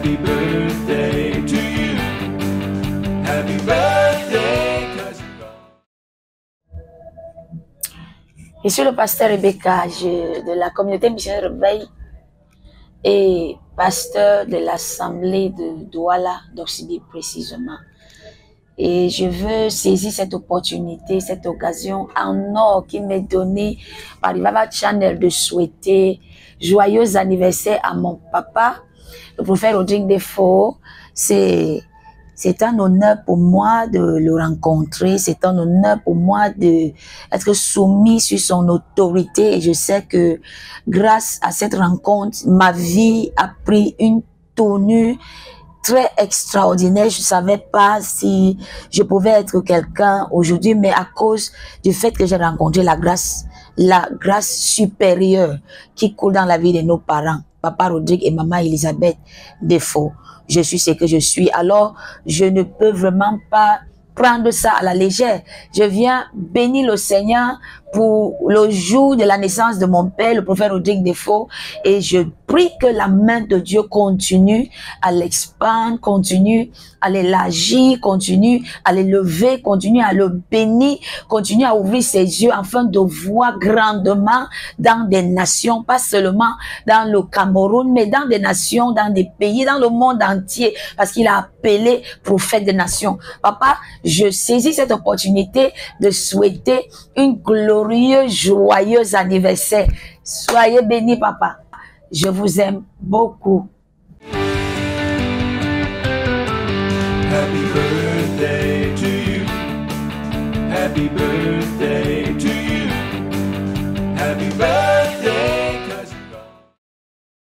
Happy birthday to you. Happy birthday, 'cause Je suis le pasteur Rebecca de la communauté missionnaire Réveil et pasteur de l'assemblée de Douala, d'Oxibi précisément. Et je veux saisir cette opportunité, cette occasion en or qui m'est donnée par Rivava Channel de souhaiter joyeux anniversaire à mon papa, le prophète Rodrigue Defo. C'est un honneur pour moi de le rencontrer. C'est un honneur pour moi d'être soumis sur son autorité. Et je sais que grâce à cette rencontre, ma vie a pris une tournure très extraordinaire. Je ne savais pas si je pouvais être quelqu'un aujourd'hui, mais à cause du fait que j'ai rencontré la grâce supérieure qui coule dans la vie de nos parents, Papa Rodrigue et Maman Elisabeth Defo, je suis ce que je suis. Alors, je ne peux vraiment pas prendre ça à la légère. Je viens bénir le Seigneur pour le jour de la naissance de mon père, le prophète Rodrigue Defo, et je prie que la main de Dieu continue à l'expandre, continue à l'élargir, continue à l'élever, continue à le bénir, continue à ouvrir ses yeux afin de voir grandement dans des nations, pas seulement dans le Cameroun, mais dans des nations, dans des pays, dans le monde entier, parce qu'il a appelé prophète des nations. Papa, je saisis cette opportunité de souhaiter une glorieuse, joyeux anniversaire. Soyez bénis, papa. Je vous aime beaucoup. happy birthday to you. Happy birthday to you. Happy birthday.